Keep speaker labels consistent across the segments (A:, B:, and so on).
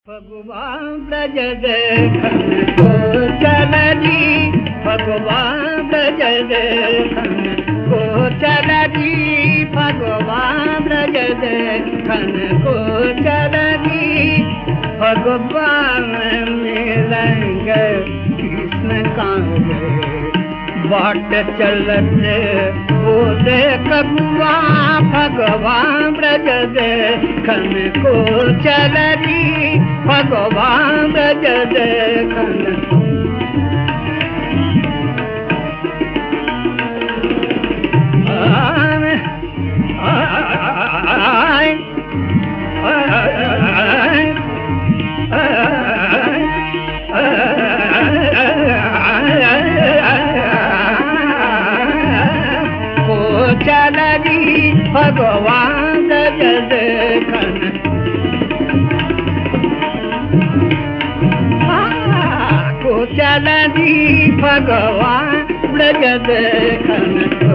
A: भगवान ब्रज देखन को चलरी, भगवान ब्रज देखन को चलरी, भगवान ब्रज देखन को चलरी। भगवान मिलेंगे कृष्ण कांगे बाट चलते वो देख बुआ। भगवान ब्रज देखन को चलरी, भगवान ब्रज देखन। चलरी भगवान ब्रज देखन को चलरी, भगवान ब्रज देखन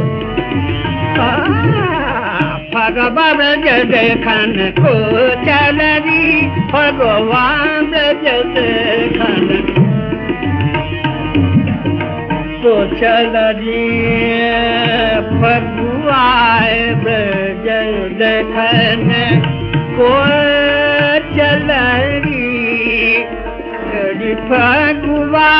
A: भगवान ब्रज देखन को चलरी, भगवान ब्रज देखन को चलरी। भगवान ब्रज देखन को चलरी, भगवान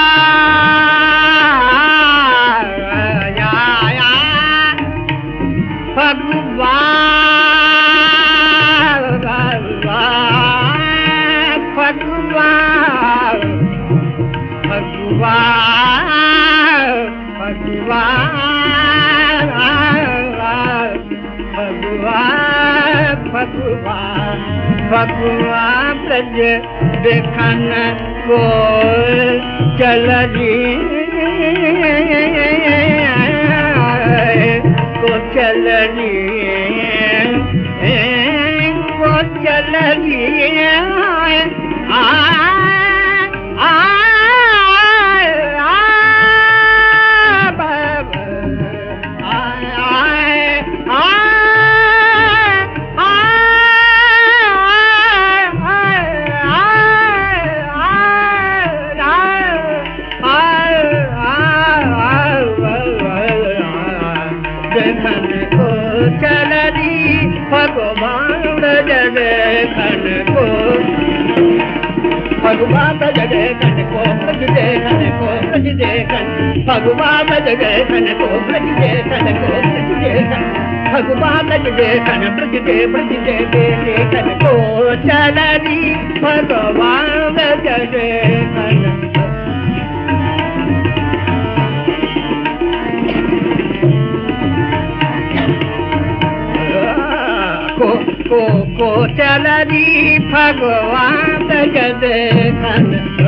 A: भगवान ब्रज देखन को चलरी, को चलरी, को चलरी। भगवान ब्रज देखन को, भगवान ब्रज देखन को, ब्रज देखन को, ब्रज देखन, भगवान ब्रज देखन को, ब्रज देखन को, ब्रज देखन, भगवान ब्रज देखन, ब्रज दे ब्रज देखन को चलरी, भगवान ब्रज देखन। को चलरी, भगवान ब्रज देखन।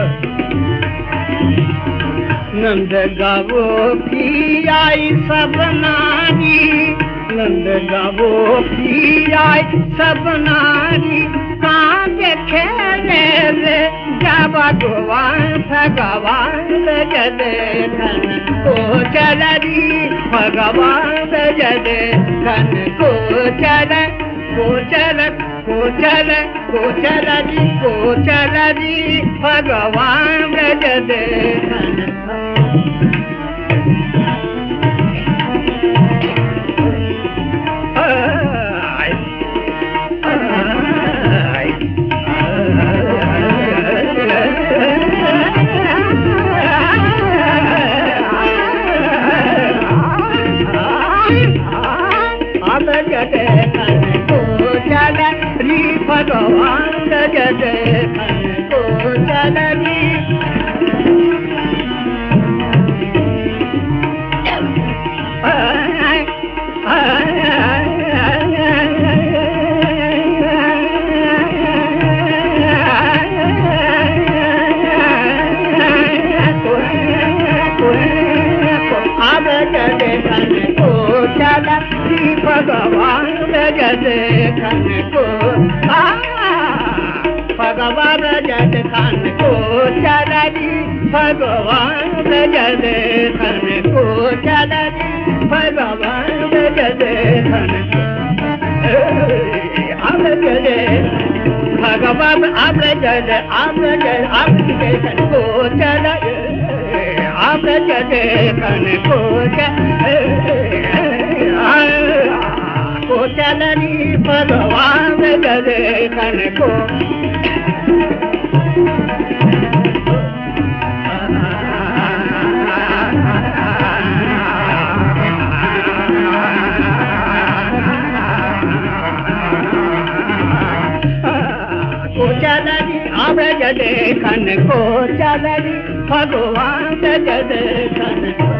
A: नंद गावो की आई सब नारी, नंद गावो की आई सब नारी, कहाँ देखे रे जा भगवान, भगवान ब्रज देखन को चलरी, भगवान ब्रज देखन को चल, को चल, को चल, को चलरी, को चलरी, भगवान ब्रज देखन। भगवान ब्रज देखन को चलरी, भगवान ब्रज देखन को, भगवान ब्रज देखन को चलरी, भगवान ब्रज देखन को चलरी, भगवान ब्रज देखन। भगवान अव्रज देखन को चल अव्रज देखन को चलनी भगवान देखन को चलनी अव्रज देखन को चलनी भगवान देखन